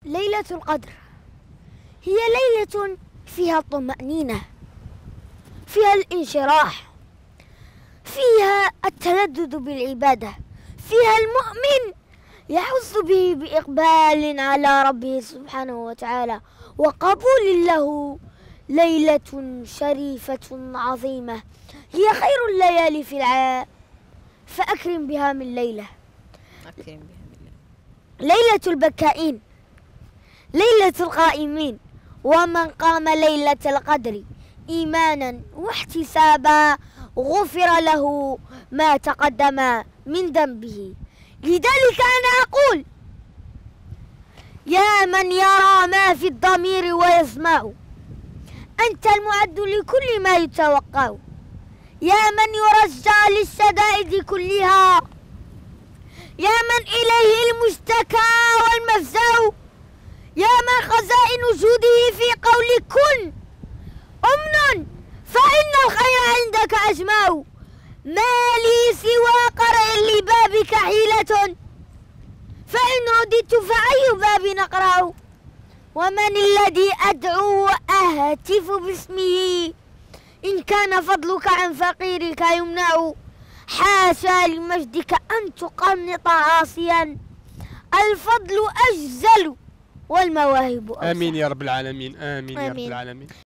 ليلة القدر هي ليلة فيها الطمأنينة، فيها الانشراح، فيها التلذذ بالعبادة، فيها المؤمن يحس به بإقبال على ربه سبحانه وتعالى وقبول له. ليلة شريفة عظيمة هي خير الليالي في العام، فأكرم بها من ليلة. أكرم بها من ليلة البكائين، ليلة القائمين، ومن قام ليلة القدر إيمانا واحتسابا غفر له ما تقدم من ذنبه. لذلك أنا أقول: يا من يرى ما في الضمير ويسمع، أنت المعد لكل ما يتوقع. يا من يرجى للشدائد كلها، يا من إليه المشتكى والمفزع، يا من خزائن وجوده في قول كن أمن، فإن الخير عندك أجمع. ما لي سوى قرع لبابك حيلة، فإن رددت فأي باب نقرع. ومن الذي أدعو وأهتف باسمه، إن كان فضلك عن فقيرك يمنع. حاشا لمجدك أن تقنط عاصيا، الفضل أجزل والمواهب أوسع. آمين يا رب العالمين، آمين يا رب آمين. العالمين.